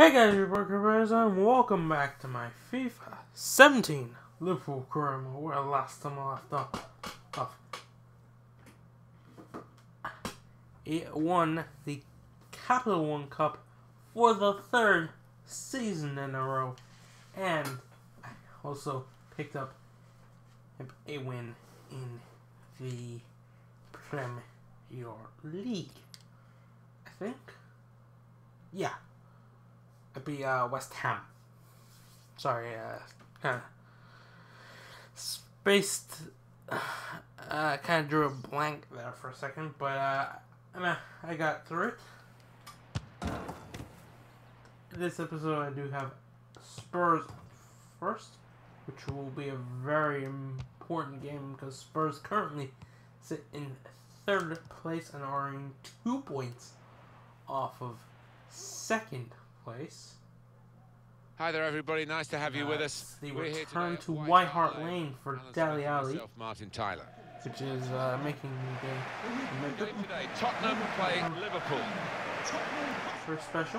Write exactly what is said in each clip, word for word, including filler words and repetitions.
Hey guys, you're Broker and welcome back to my FIFA seventeen Liverpool career mode, where last time I left off, off. It won the Capital One Cup for the third season in a row, and I also picked up a win in the Premier League, I think. Yeah. It'd be uh, West Ham. Sorry, uh, kind of spaced, uh, kind of drew a blank there for a second, but uh, I, I got through it. In this episode, I do have Spurs first, which will be a very important game because Spurs currently sit in third place and are in two points off of second place. Hi there, everybody. Nice to have you uh, with us. The We're return to White, White Hart Hart Lane, Lane for Alan Dele Smith and Alli, myself, Martin Tyler. which is uh, making the game Today, Tottenham play Liverpool. first special.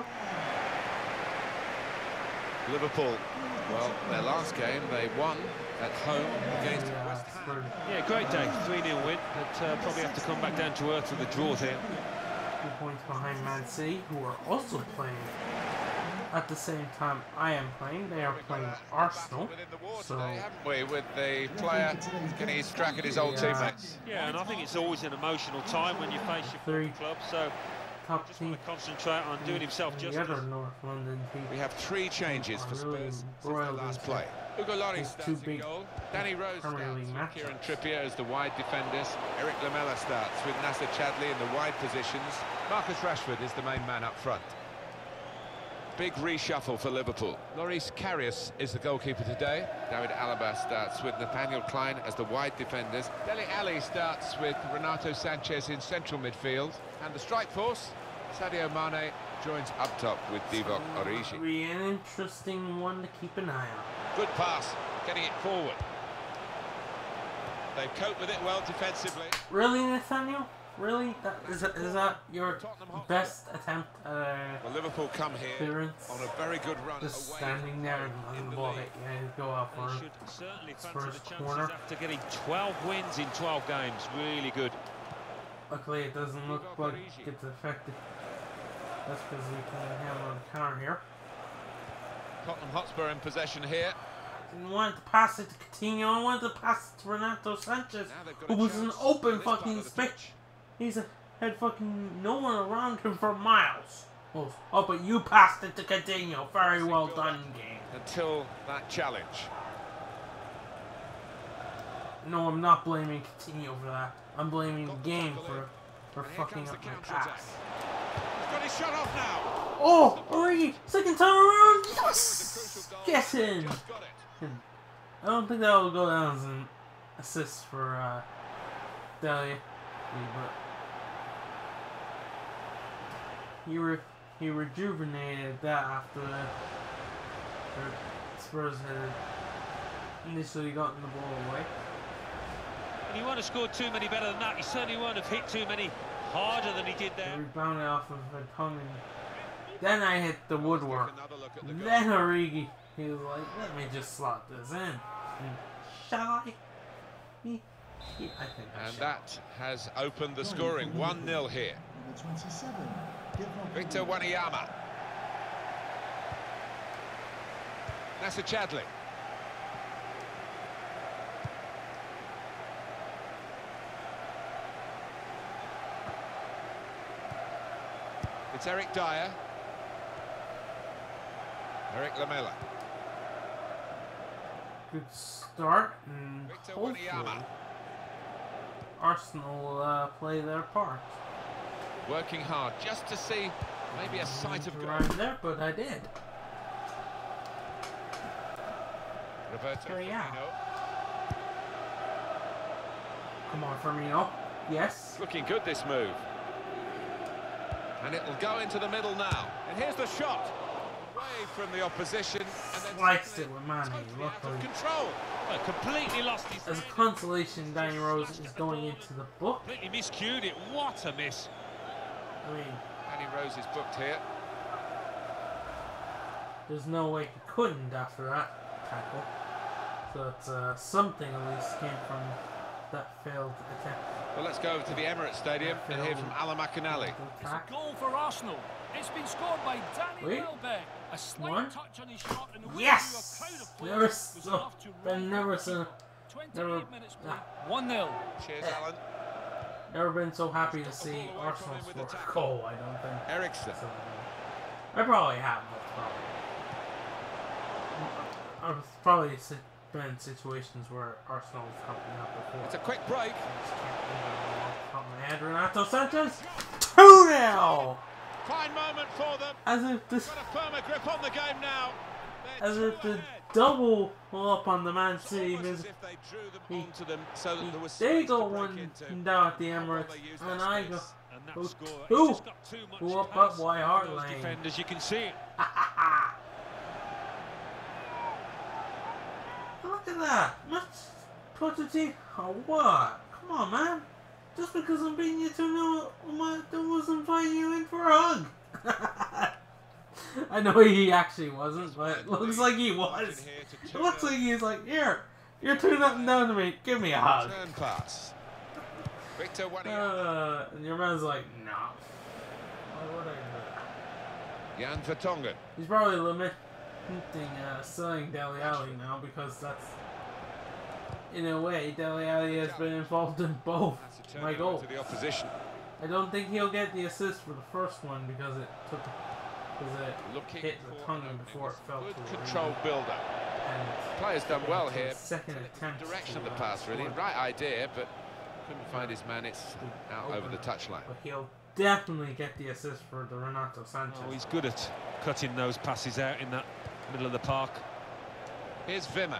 Liverpool, well, their last game they won at home against Yeah, West Ham. Spurs Yeah, great day. three nil win, but uh, probably have to come back down to earth with the draw here. two points behind Man City, who are also playing at the same time I am playing. They are playing Arsenal. So, Today, haven't we, with the player getting his crack at his old Yeah. teammates. Yeah, and I think it's always an emotional time when you face your Three. former club, so top just team want to concentrate on doing himself and justice. the other North London team. We have three changes for Really Spurs since their embroiled last into play. Hugo Lloris these starts two in big goal. Danny Rose Premier starts League with matchups. Kieran Trippier as the wide defenders. Eric Lamela starts with Nasser Chadli in the wide positions. Marcus Rashford is the main man up front. Big reshuffle for Liverpool. Loris Karius is the goalkeeper today. David Alaba starts with Nathaniel Klein as the wide defenders. Dele Alli starts with Renato Sanchez in central midfield. And the strike force, Sadio Mane joins up top with Divock Origi. It'll be an interesting one to keep an eye on. Good pass, getting it forward. They've coped with it well defensively. Really, Nathaniel? Really? That, is, that, is that your best attempt at a Well, Liverpool come here clearance? on a very good run Just away standing there and in letting the the ball league. hit you and go out for They it. should certainly fancy Spurs the chances corner. after getting twelve wins in twelve games. Really good. Luckily, it doesn't look like it's affected. That's because we can handle on the counter here. Tottenham Hotspur in possession here. Didn't want to pass it to Coutinho. I wanted to pass it to Renato Sanchez, Now they've got who a was an chance open on this part fucking of the space. pitch. He's a, had fucking no one around him for miles. Oh, oh, but you passed it to Coutinho. Very well done, game. Until that challenge. No, I'm not blaming Coutinho for that. I'm blaming the game for for And here fucking comes up the my counter-attack. pass. He's got his shot off now. Oh, Origi, second time around. It's a Yes, crucial goal. get in. Just got it. I don't think that will go down as an assist for uh, Dele, but he re he rejuvenated that after the, the Spurs had initially gotten the ball away. And he won't have scored too many better than that. He certainly won't have hit too many harder than he did I there. rebounded off of a tongue, and then I hit the woodwork. Another look at the goal. Then Origi, he was like, "Let me just slot this in." And shall I? Me? Yeah, I think I And shall. that has opened the scoring. one nil here. twenty-seven. Victor Wanyama. Nasser Chadli. It's Eric Dyer. Eric Lamela. Good start, and Victor hopefully Wanyama. Arsenal will uh, play their part. Working hard just to see maybe a sight of goal. Right there, but I did. Roberto Here we are. Firmino. Come on, Firmino. Yes. Looking good, this move. And it'll go into the middle now. And here's the shot. Away from the opposition. And then Sliced suddenly it with Mane, totally out luckily. of control. Well, completely lost his As a head. consolation, Danny Rose is going into the book. Completely miscued it. What a miss. I mean, Danny Rose is booked here. there's no way he couldn't after that tackle. So it's uh, something at least came from that failed attempt. Well, let's go over to the Emirates Stadium and hear from Alan McInally. It's a goal for Arsenal. It's been scored by Danny Wait. Welbeck. A slight One. touch on his shot and the winner Yes! to a crowd of players Never was saw, enough to been roll never the seen, keeper. never, twenty-eight minutes played. one nil. Cheers, Alan. never been so happy to see Arsenal score a goal, I don't think. Ericsson. So, I probably have, but probably. I've probably si- been in situations where Arsenal have helped me out before. It's a quick break. I just can't remember off the top of my head. Renato Sanchez, two nil! Fine moment for them. As if this, Got a firmer grip on the game now. They're as two if the ahead. double up on the Man It's City. almost as Because if they drew them he- onto them so that there was they space go to break one into. down at the How well Emirates, they use and that I space. go And that Who- score, who? he's just got too much Who up pace up White Hart from those Lane. defenders, you can see it. Look at that! Much Pochettino, or what? Come on, man! Just because I'm beating you two nil, that wasn't inviting you in for a hug. I know he actually wasn't, but it looks like he was. It looks like he's like, here, you're two nothing down to me. Give me a hug. Turn pass. Victor Wanyama. Uh, and your man's like, no. Why would I do that? Jan Vertonghen. He's probably limiting uh, selling Dele Alli now because that's, in a way, Dele Alli has been involved in both That's a turn my over goals. to the opposition. I don't think he'll get the assist for the first one because it took because it Looking hit the for tongue an before it opening. fell Good to the control ring. build-up. And Player's done well here. Second attempt. Direction of to, the uh, pass, really. score. Right idea, but couldn't find his man. It's out over the Opener. touchline. But he'll definitely get the assist for the Renato Sanchez. Oh, he's good at cutting those passes out in that middle of the park. Here's Wimmer.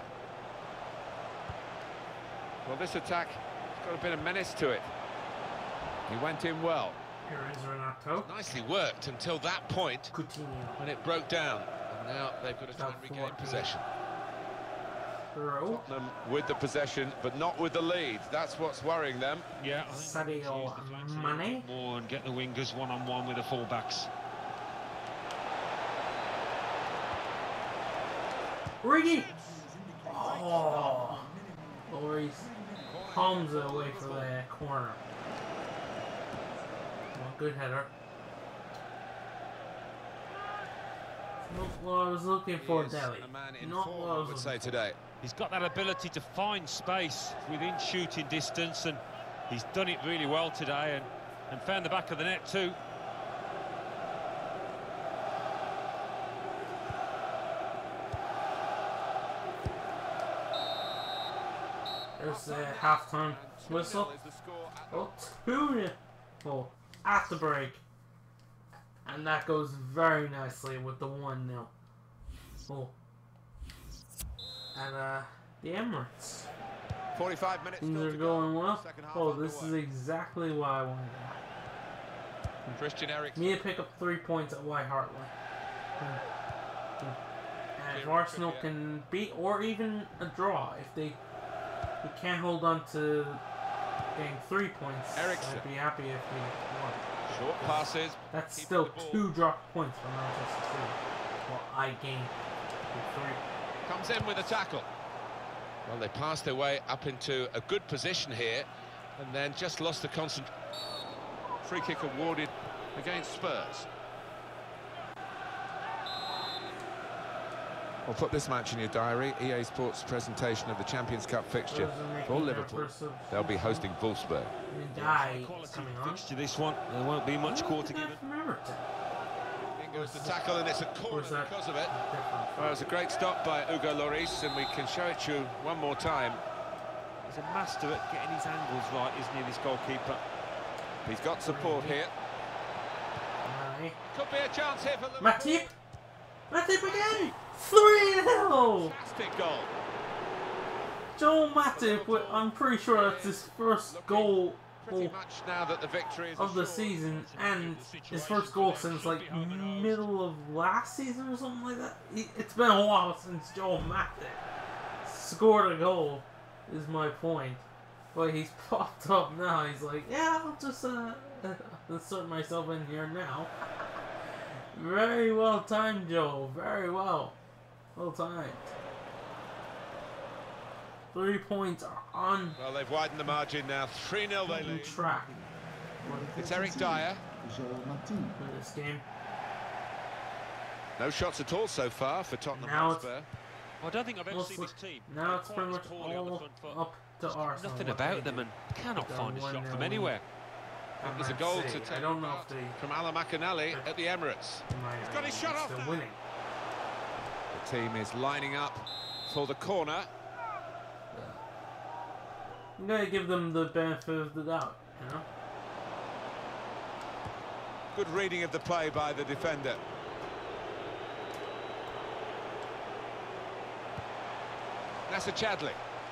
Well, this attack has got a bit of menace to it. He went in well. Here is Renato. Nicely worked until that point Coutinho. when it broke down. And now they've got to try and About regain fourteen. possession. Throw. Tottenham with the possession, but not with the lead. That's what's worrying them. Yeah, I think they Sadio need to use the flanks a Mane. little bit more and get the wingers one-on-one with the full-backs. Riggy! Oh! Lloris palms it away for the corner. Well, good header. Not what I was looking for, He is Dele. a man in Not form, what I I was would looking say for. today. He's got that ability to find space within shooting distance, and he's done it really well today, and, and found the back of the net too. There's the halftime whistle. Is the score at Oh, two nil. Oh, at the break. And that goes very nicely with the one nil. Oh. And, uh, the Emirates. forty-five minutes. Things still are to going go. well. Second half Oh, this is underway. exactly what I wanted. Christian Eriksen. Me to pick up three points at White Hart Lane. Hmm. Hmm. And if Kieran Arsenal Trippier. can beat, or even a draw, if they, they can't hold on to getting three points, Eriksen. I'd be happy if we won. Short passes. That's Keeping still the ball. two drop points for Manchester City. Well, I gained three. Comes in with a tackle. Well, they passed their way up into a good position here, and then just lost the concent. Free kick awarded against Spurs. We'll put this match in your diary. E A Sports presentation of the Champions Cup fixture for Liverpool. They'll be hosting Wolfsburg. Die is Quality coming on. fixture this one. There won't be much quarter given. From Everton. In goes the tackle, and it's a corner Was that because of it. different? Well, it was a great stop by Hugo Lloris, and we can show it to you one more time. He's a master at getting his angles right, isn't he, this goalkeeper? He's got support here. Aye. Could be a chance here for Liverpool. Matip! Matip again! three nil! Fantastic goal. Joel Matip, wi- I'm pretty sure that's his first goal Pretty goal much now that the victory is of the assured. season, and his first goal since like middle of last season or something like that. He- It's been a while since Joel Matip scored a goal, is my point. But he's popped up now. He's like, yeah, I'll just uh, insert myself in here now. Very well timed, Joe. Very well. Well timed. Three points are on Well, they've widened the margin now. three nil they lead. track It's Eric Dyer. for this game. No shots at all so far for Tottenham Now it's- Hotspur. I don't think I've ever Mostly- seen this team Now it's quite pretty as much poorly on the all front foot. up to Arsenal. Nothing what about they them do. and cannot They're find a one shot nil from lead. anywhere. I There's a might goal say. to take I don't know part if they from Alan McInally at the Emirates. might got his shot off still now. winning. The team is lining up for the corner. I'm gonna give them the benefit of the doubt, you know. Good reading of the play by the defender. Nasser Chadli.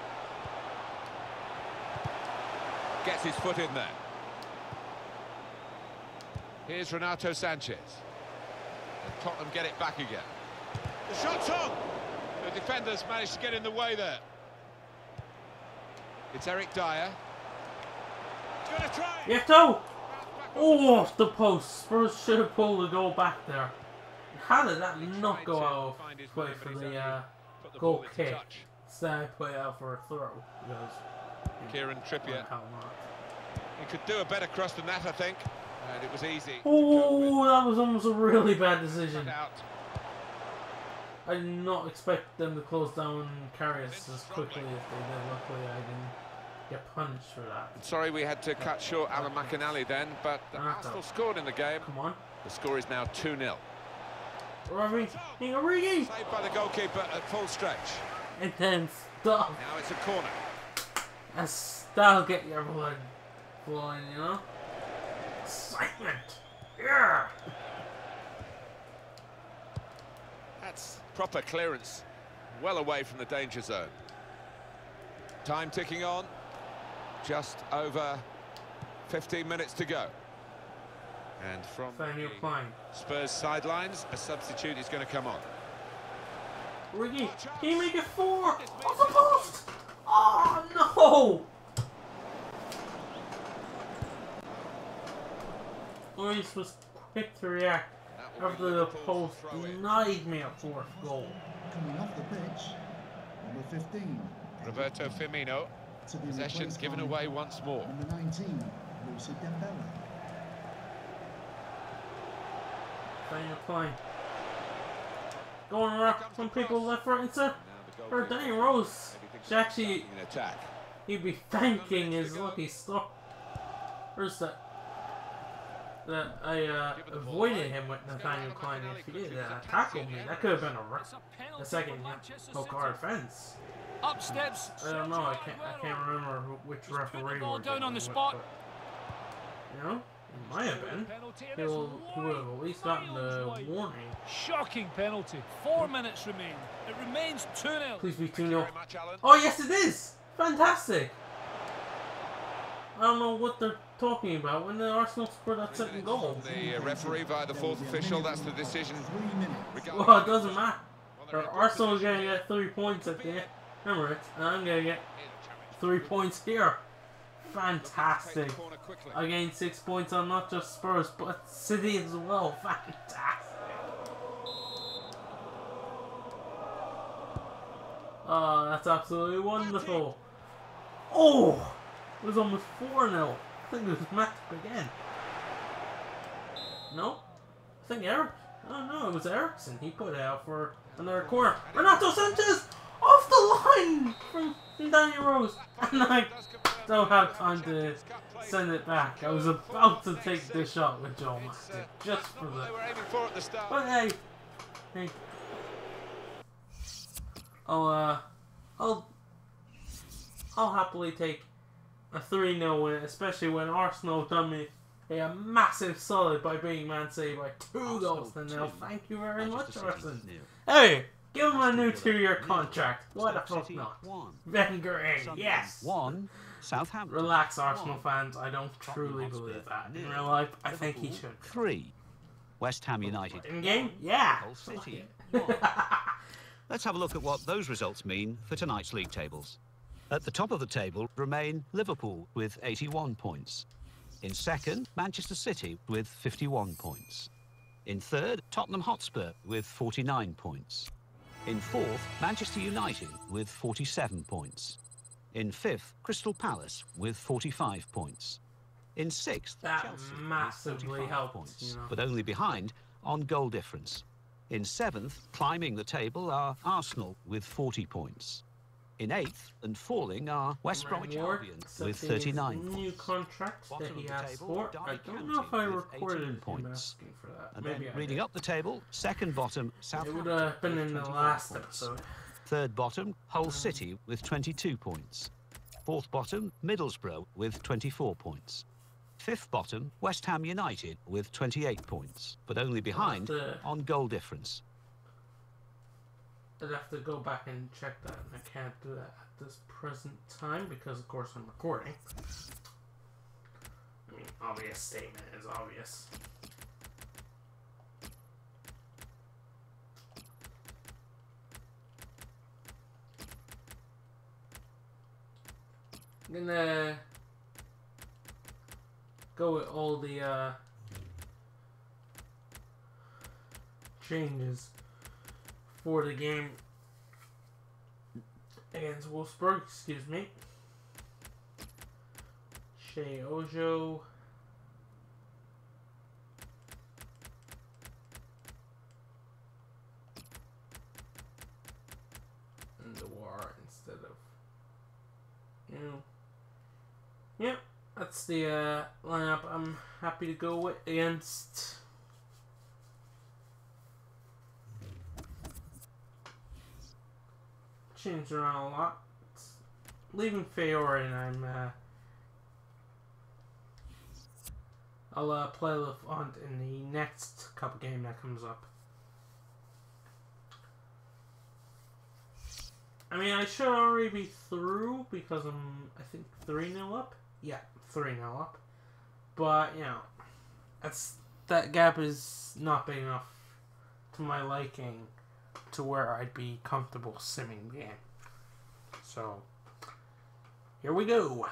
Gets his foot in there. Here's Renato Sanchez. And Tottenham get it back again. The shot's on! The defenders managed to get in the way there. It's Eric Dyer. He's gonna try! Yeto! Oh, off the post. Spurs should have pulled the goal back there. How did that not go out of play for the uh, Put the goal ball into kick? touch. Instead, I play out for a throw. Because, Kieran Trippier. hell not. He could do a better cross than that, I think. And it was easy. Oh, that was almost a really bad decision. Out. I did not expect them to close down Karius as quickly as they did. Luckily, I didn't get punished for that. Sorry we had to cut short Alan McInally then, but Ah, Arsenal no. scored in the game. Come on. The score is now two nil. Robbie, Origi! Saved by the goalkeeper at full stretch. And then stop. Now it's a corner. And that'll get your blood flowing, you know? Excitement! Yeah! That's proper clearance. Well away from the danger zone. Time ticking on. Just over fifteen minutes to go. And from Daniel the Klein. Spurs sidelines, a substitute is going to come on. Origi, can you make it four? Off the post! Oh, no! Lloris was quick to react That will be after the Liverpool's post throw-in. denied me a fourth goal. Coming off the pitch, number fifteen. Roberto Firmino. To be Possession replaced given by away once more. Number nineteen, Lucy Dembele. Daniel Klein. Going around some people left, right, and center. For Danny Rose. She actually, In attack. he'd be thanking his lucky star. Where's that? That I uh, avoided him with Nathaniel Klein. If he did uh, tackle me, that could have been a, It's a penalty a second for Manchester yellow City. card offense. Up steps. I don't know. I can't. I Sergio can't Aguero. remember who, which He's put the referee ball we're down dealing on the with, spot. but, you know, it might have been. Penalty, and He it's will. He would have at least gotten miles the wide. warning. Shocking penalty. Four minutes remain. It remains two nil. Please be two Thank you nil. very much, Alan. Oh yes, it is. Fantastic. I don't know what they're talking about when the Arsenal scored that second goal. The uh, referee via the fourth official, that's the decision. Three minutes. regarding- Well, it doesn't matter. Well, they're in good Arsenal's position. gonna get three points at the end. Remember it, and I'm gonna get three points here. Fantastic. Take the corner quickly. I gained six points on not just Spurs, but City as well. Fantastic. Oh, that's absolutely wonderful. Oh, it was almost four nil. I think it was Matip again. No? I think Eric. Oh no, it was Ericsson. He put it out for another corner. Renato Sanchez off the line from Danny Rose. And I don't have time to send it back. I was about to take the shot with Joel Matip just for They the. were aiming for at the start. But hey, hey, I'll uh, I'll I'll happily take a three nil win, especially when Arsenal done me a massive solid by beating Man City by two goals to nil. Thank you very much, Arsenal. Hey, give him a new two-year contract. Why the fuck not? One. Wenger in, yes. One. Southampton. Relax, Arsenal One. fans. I don't truly Hotspur, believe that. In nil. real life, I think he Liverpool, should. Three. West Ham United. In game, yeah. Hull City. Fuck One. it. Let's have a look at what those results mean for tonight's league tables. At the top of the table remain Liverpool with eighty-one points. In second, Manchester City with fifty-one points. In third, Tottenham Hotspur with forty-nine points. In fourth, Manchester United with forty-seven points. In fifth, Crystal Palace with forty-five points. In sixth, That Chelsea massively with forty-five helped, points, you know. but only behind on goal difference. In seventh, climbing the table, are Arsenal with forty points. In eighth and falling are West Bromwich Ward Albion accepting with thirty-nine his points. new contract that Bottom he of the asked table, for. I Derby don't County know if I with recorded eighteen him points. asking for that. And Maybe then I reading did. up the table, second bottom, It Southampton. would have been with in the twenty-one last points. episode. Third bottom, Hull City with twenty-two points. Fourth bottom, Middlesbrough with twenty-four points. Fifth bottom, West Ham United with twenty-eight points, but only behind to- on goal difference. I'd have to go back and check that, and I can't do that at this present time because, of course, I'm recording. I mean, obvious statement is obvious. I'm gonna go with all the uh, changes for the game against Wolfsburg, excuse me. Shea Ojo. And the War instead of, you know. Yep, that's the uh, lineup I'm happy to go with against changed around a lot. Leaving Feyenoord, and I'm uh, I'll uh, play Levant in the next cup game that comes up. I mean, I should already be through because I'm, I think, three nil up. Yeah, three nil up. But, you know, that's that gap is not big enough to my liking to where I'd be comfortable simming the game. So, here we go.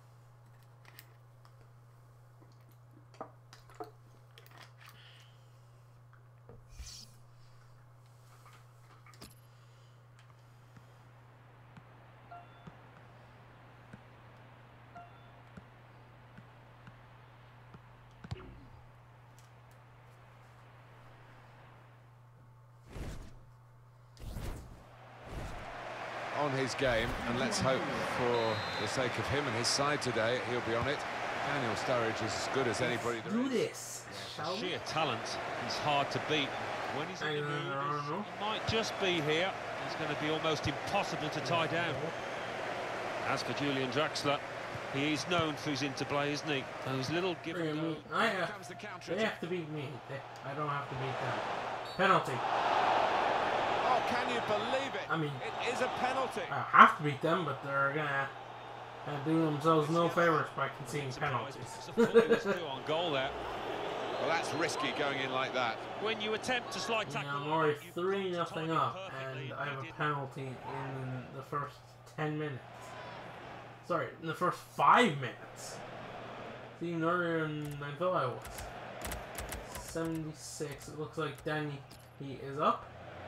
On his game, and let's hope for the sake of him and his side today, he'll be on it. Daniel Sturridge is as good as anybody there Do is. this, shall we? Sheer talent. He's hard to beat. When he's in the I mood, don't know. he might just be here. It's going to be almost impossible to tie down. As for Julian Draxler, he is known for his interplay, isn't he? Those little give and go. I have, Comes the counter. they have to beat me. They, I don't have to beat them. Penalty. Oh, can you believe it? I mean, it is a penalty. I have to beat them, but they're gonna uh, do themselves no favors by conceding penalties. on goal there. Well, that's risky going in like that. When you attempt to slide Yeah, tackle, I'm already you've got three to nothing time it up, perfectly. and I have He a did. penalty in the first ten minutes. Sorry, in the first five minutes. See, earlier than I thought I was. seventy-six. It looks like Danny, he is up.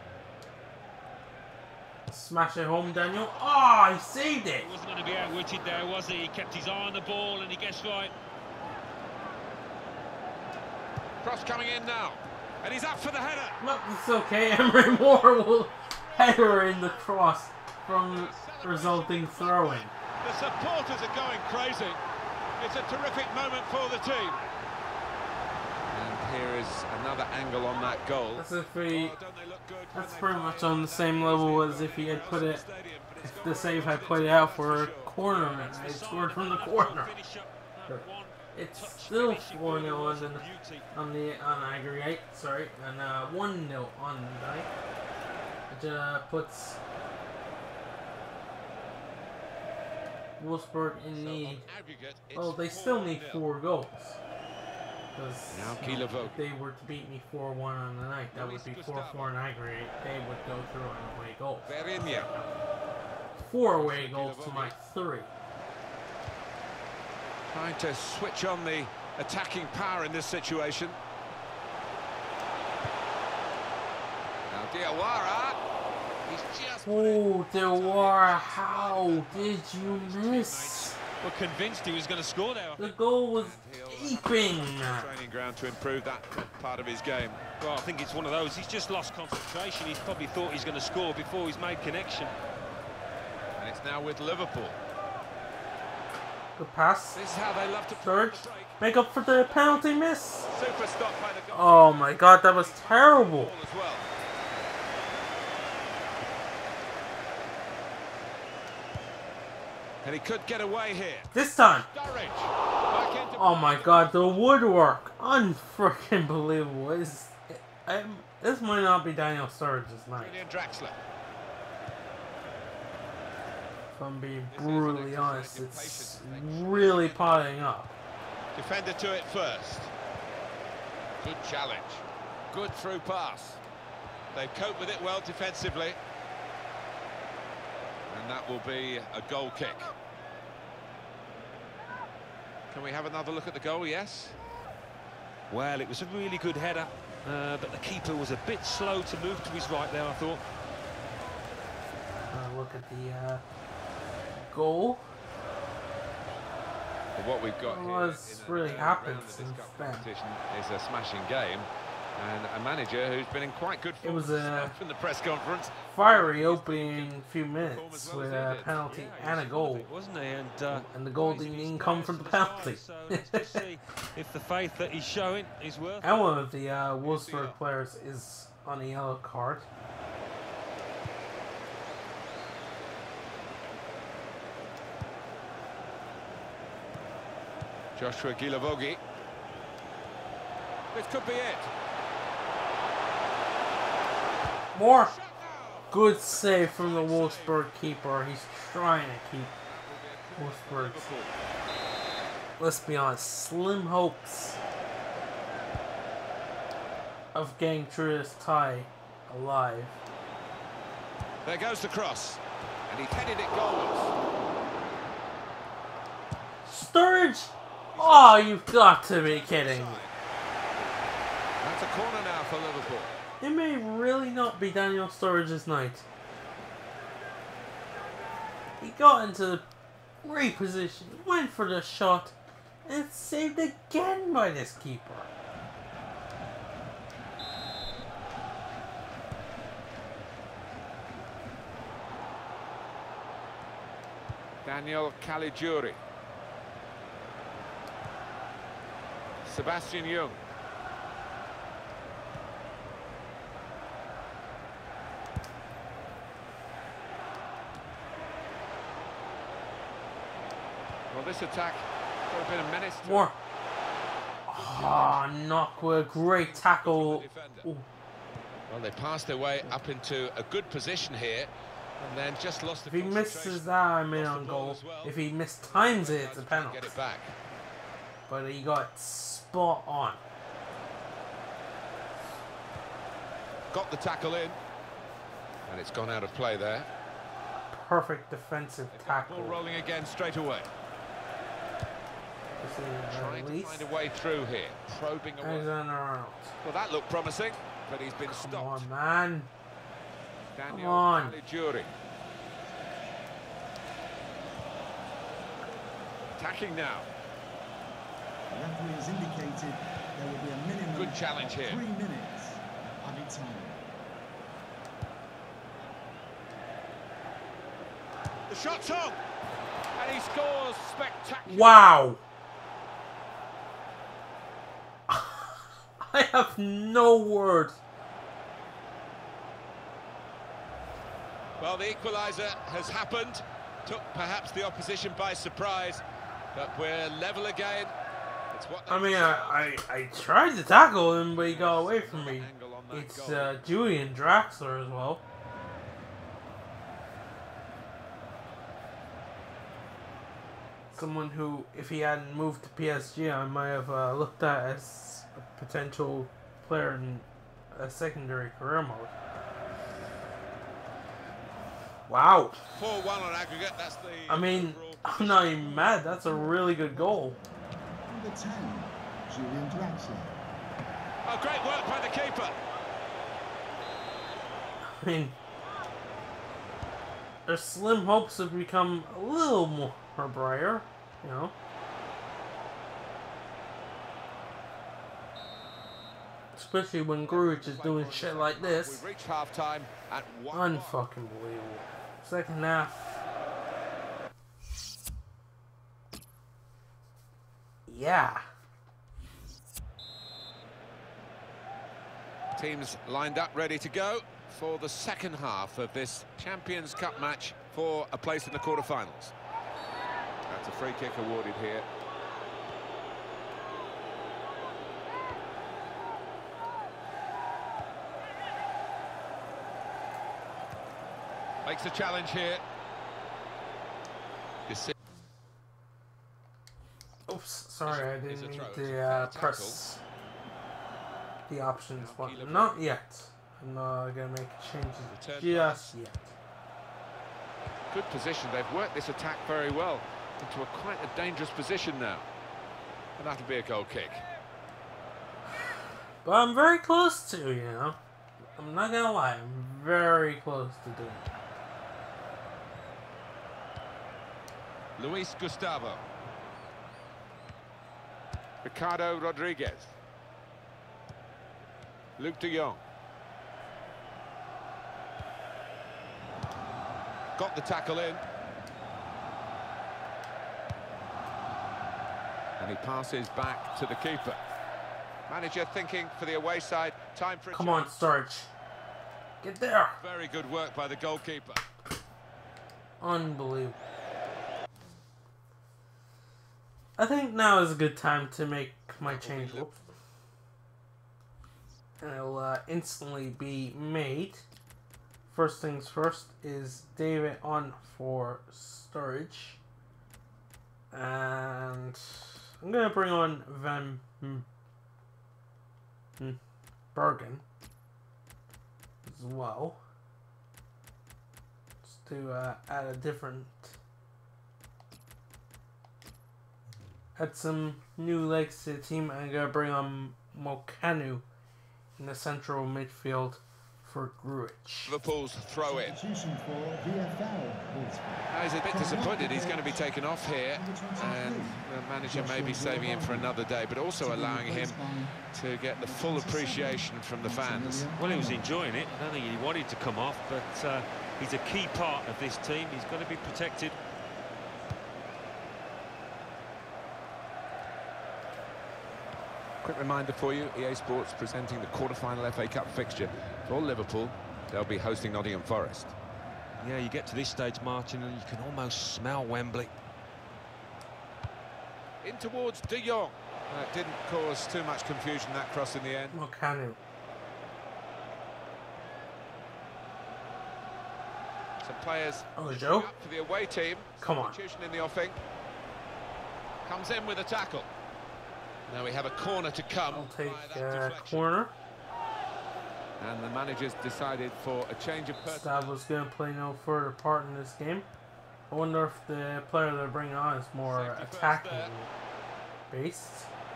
Smash it home, Daniel. Oh, he saved it. He wasn't going to be outwitted there, was he? He kept his eye on the ball and he gets right. Cross coming in now, and he's up for the header. Look, it's okay. Emery Moore will header in the cross from resulting throw-in. The supporters are going crazy. It's a terrific moment for the team. And here is another angle on that goal. That's if he, Oh, don't they look good when that's they pretty fire much on the it? same level as if he had put it, if the save had put it out for a corner and I scored from the corner. It's still four nil on the, on the on aggregate, sorry, and uh, one nil on the night. Which uh, puts Wolfsburg in need. Well, they still need four goals. Because Now you know, Kielevoet. if they were to beat me four one on the night, that would be four four in aggregate. They would go through on away goals. Berinha. Four away goals to my three. Trying to switch on the attacking power in this situation. Now Diawara, he's just... Oh, Diawara, how did you miss? Were convinced he was going to score there. The goal was gaping. Training ground to improve that part of his game. Well, I think it's one of those. He's just lost concentration. He's probably thought he's going to score before he's made connection. And it's now with Liverpool. Good pass. This is how they love to Sturridge, make up for the penalty miss. Super stop by the goal. Oh my god, that was terrible. As well. And he could get away here. This time. Sturridge. Back into Oh my god, the woodwork. Unfreaking believable. It's, I, this might not be Daniel Sturridge's night. Julian Draxler. If I'm being brutally honest, it's really piling up. Defender to it first. Good challenge. Good through pass. They've coped with it well defensively. And that will be a goal kick. Can we have another look at the goal? Yes. Well, it was a really good header, uh, but the keeper was a bit slow to move to his right there, I thought. Uh, look at the uh, goal. But what we've got here What's in really a, uh, happened round of this since cup then? competition is a smashing game. And a manager who's been in quite good form It was a from the press conference. fiery opening few minutes with a penalty Yeah, and a goal. Wasn't he? And, uh, And the goal didn't even come from the penalty. So let's just see if the faith that he's showing is worth. And one of the uh, Wolfsburg players is on a yellow card. Joshua Gilavogi. This could be it. More good save from the Wolfsburg keeper. He's trying to keep Wolfsburg. Let's be honest, slim hopes of getting through this tie alive. There goes the cross. And he headed it goalwards. Sturridge! Oh, you've got to be kidding me. That's a corner now for Liverpool. It may really not be Daniel Sturridge's night. He got into the great position, went for the shot, and it's saved again by this keeper. Daniel Caligiuri. Sebastian Jung. Well, this attack could have been a menace to More. Ah, oh, Knockwell, great tackle. Ooh. Well, they passed their way up into a good position here, and then just lost the If he misses that, I'm in on goal. Well. If he mistimes it, it's a penalty. Get it back. But he got spot on. Got the tackle in, and it's gone out of play there. Perfect defensive tackle. Ball rolling again straight away. Trying to find a way through here, probing away. Alexander Arnold. Well, that looked promising, but he's been Come stopped. on, man. Daniel Come on. Caligiuri. Attacking now. The referee has indicated there will be a minimum Good challenge of here. three minutes added time. The shot's on, and he scores spectacular. Wow. I have no words. Well, the equaliser has happened. Took perhaps the opposition by surprise, but we're level again. It's what I mean, I, I, I tried to tackle him, but he got away from me. It's uh, Julian Draxler as well. Someone who, if he hadn't moved to P S G, I might have uh, looked at as a potential player in a secondary career mode. Wow. four one on aggregate, that's the... I mean, I'm not even mad. That's a really good goal. Number ten, Julian Draxler. Oh, great work by the keeper. I mean, there's slim hopes to become a little more brighter, you know. Especially when Grujic is doing shit like this. We've reached half time at one. Unfucking believable. Second half. Yeah. Teams lined up, ready to go for the second half of this Champions Cup match for a place in the quarterfinals. That's a free kick awarded here. Makes a challenge here. Oops, sorry, I didn't mean throw, to uh, press the options button. Not yet. I'm not gonna make changes just yet. Good position. They've worked this attack very well into a quite a dangerous position now. And that'll be a goal kick. But I'm very close to, you know. I'm not gonna lie, I'm very close to doing it. Luis Gustavo. Ricardo Rodriguez. Luke de Jong. Got the tackle in. And he passes back to the keeper. Manager thinking for the away side. Time for a Come on, Sturridge. Get there. Very good work by the goalkeeper. Unbelievable. I think now is a good time to make my change. Whoops. And it'll uh, instantly be made. First things first is David on for Sturridge. And I'm going to bring on Van hmm, hmm, Bergen as well. Just to uh, add a different... Add some new legs to the team. I'm going to bring on Mokanu in the central midfield for Grujic. Liverpool's throw in. Substitution for V F L is Now he's a bit disappointed he's going to be taken off here, and the manager may be saving him for another day, but also allowing him to get the full appreciation from the fans. Well, he was enjoying it. I don't think he wanted to come off, but uh, he's a key part of this team. He's got to be protected. Quick reminder for you, E A Sports presenting the quarter-final F A Cup fixture for Liverpool. They'll be hosting Nottingham Forest. Yeah, you get to this stage, Martin, and you can almost smell Wembley. In towards De Jong. Uh, it didn't cause too much confusion, that cross in the end. Mokanu. Some players Oh, Joe? up for the away team. Come on. Substitution in the offing. Comes in with a tackle. Now we have a corner to come. I'll take by that uh, deflection. corner. And the manager's decided for a change of personnel. Stab was going to play no further part in this game. I wonder if the player they're bringing on is more Safety first attacking there. based.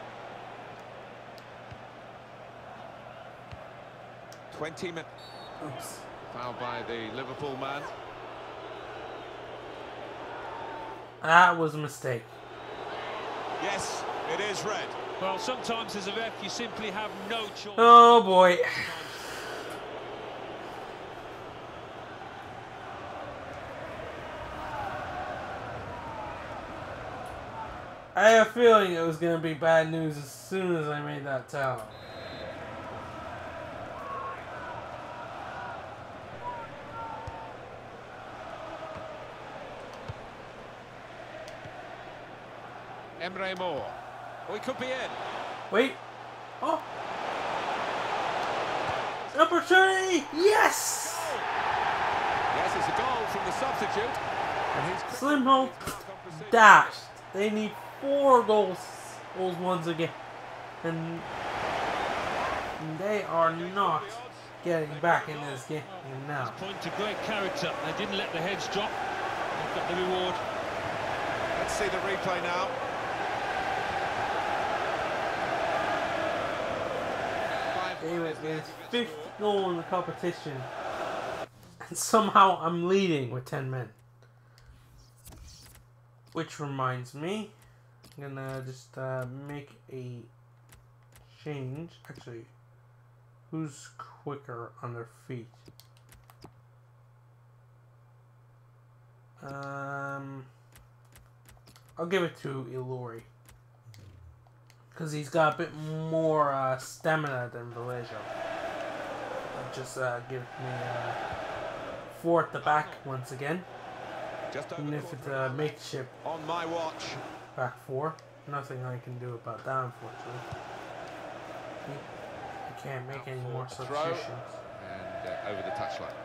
twenty minutes. Oops. Fouled by the Liverpool man. That was a mistake. Yes, it is red. Well, sometimes as a ref, you simply have no choice. Oh boy. I had a feeling it was going to be bad news as soon as I made that towel. Emre Moore. Oh, he could be in. Wait. Oh. Opportunity. Yes. Yes, it's a goal from the substitute. And he's Slim Hope dashed. They need four goals, goals once again. And they are not getting back in this game now. Point to great character. They didn't let the heads drop. They've got the reward. Let's see the replay now. David with his fifth goal in the competition. And somehow I'm leading with ten men. Which reminds me, I'm gonna just uh, make a change. Actually, who's quicker on their feet? Um, I'll give it to Ilori. Because he's got a bit more uh, stamina than Vallejo. I'll just uh, give me uh, four at the back once again. Just over Even the if ball it's for a Italy. makeshift On my watch. back four. Nothing I can do about that, unfortunately. I can't make any more For a throw. substitutions. And uh, over the touchline.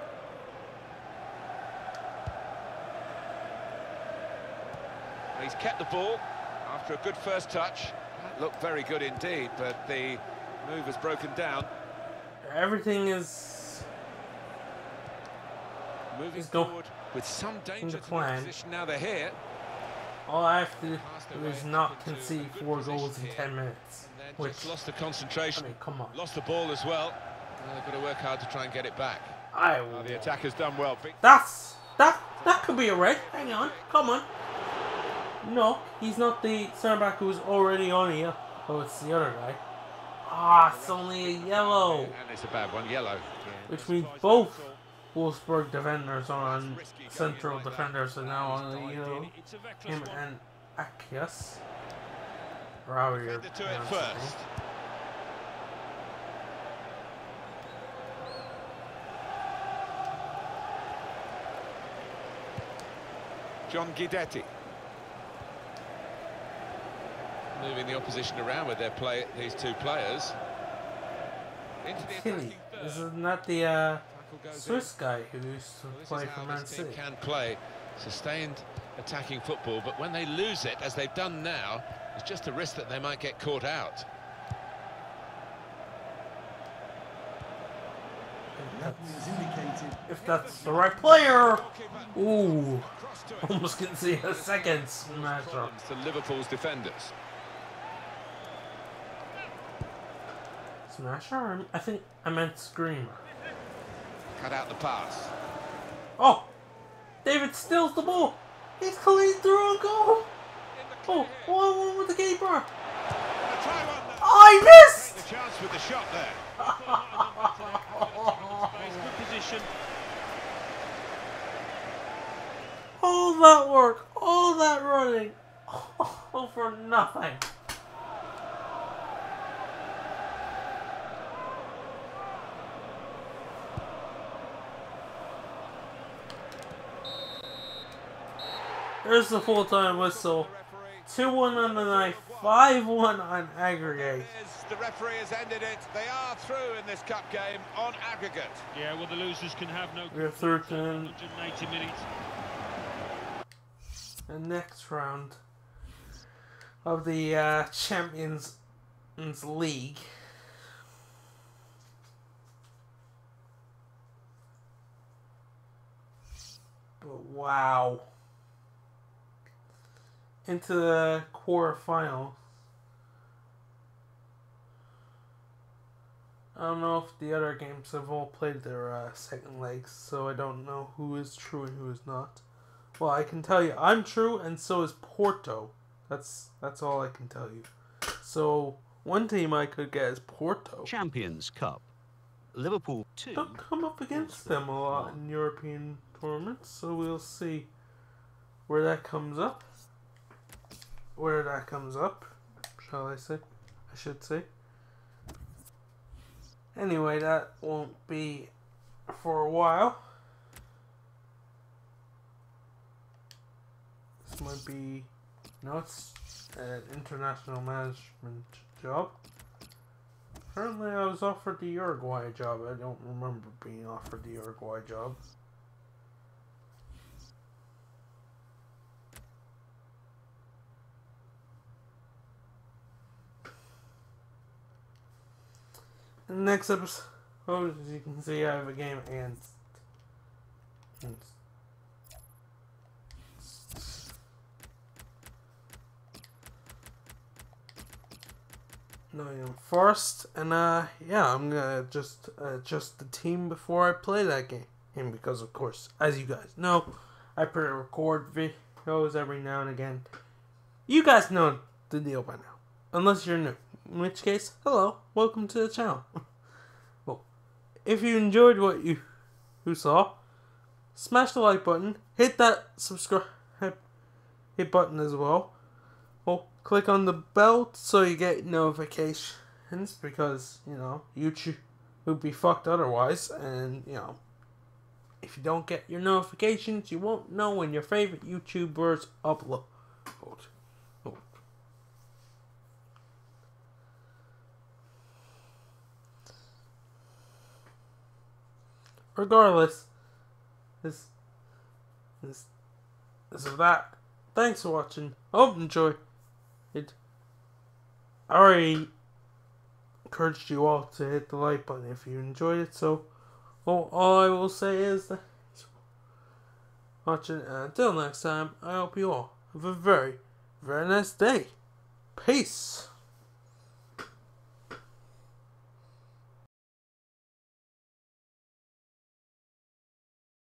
He's kept the ball after a good first touch. That looked very good indeed, but the move has broken down. Everything is Moving Let's go. forward with some danger to the plan. position now they're here. all I have to do is not concede four goals in ten minutes. And then Which, just lost the I concentration, mean, come on. lost the ball as well. Well, they've got to work hard to try and get it back. I Well, the attacker's done well. Big That's that that could be a red. Hang on, come on. No, he's not the centre back who's already on here. Oh, it's the other guy. Ah, it's only a yellow, And it's a bad one, yellow. which means both Wolfsburg defenders are on central defenders are now on the yellow. Him and Akias. Or however you're Defender to it pronouncing it. first. John Guidetti. Moving the opposition around with their play, these two players. Into the Tilly, attacking third. isn't that the uh, Tackle goes Swiss guy who used to in. Well, this play is for how Man this team City? can play sustained attacking football, but when they lose it, as they've done now, it's just a risk that they might get caught out. The referee has indicated If that's the right player! Ooh, almost can see a second smasher. Problems to Liverpool's defenders. Smasher? I think I meant screamer. Cut out the pass. Oh! David steals the ball! He's clean through a goal! Oh, one one with the keeper! And a try one now. I missed! The chance with the shot there. Good position. All that work, all that running, all for nothing. There's the full-time whistle. two one on the night, five one on aggregate. The referee has ended it. They are through in this cup game on aggregate. Yeah, well, the losers can have no. We're through to one hundred eighty minutes. the next round of the uh, Champions League. But wow. Into the quarterfinals. I don't know if the other games have all played their uh, second legs, so I don't know who is true and who is not. Well, I can tell you, I'm true, and so is Porto. That's that's all I can tell you. So one team I could get is Porto. Champions Cup. Liverpool two. Don't come up against them a lot in European tournaments, so we'll see where that comes up. Where that comes up, shall I say? I should say. Anyway, that won't be for a while. This might be, no, it's an international management job. Apparently I was offered the Uruguay job. I don't remember being offered the Uruguay job. In the next episode, as you can see, I have a game against. against Nottingham Forest, and uh, yeah, I'm gonna just adjust the team before I play that game. And because, of course, as you guys know, I pre-record videos every now and again. You guys know the deal by now. Unless you're new. In which case, hello, welcome to the channel. Well, if you enjoyed what you, you saw, smash the like button, hit that subscribe hit button as well. Well, click on the bell so you get notifications, because, you know, YouTube would be fucked otherwise, and, you know, if you don't get your notifications, you won't know when your favorite YouTubers upload. Oh. Regardless, this, this, this of that. Thanks for watching. Hope you enjoyed it. I already encouraged you all to hit the like button if you enjoyed it. So, well, all I will say is thanks for watching. And until next time, I hope you all have a very, very nice day. Peace.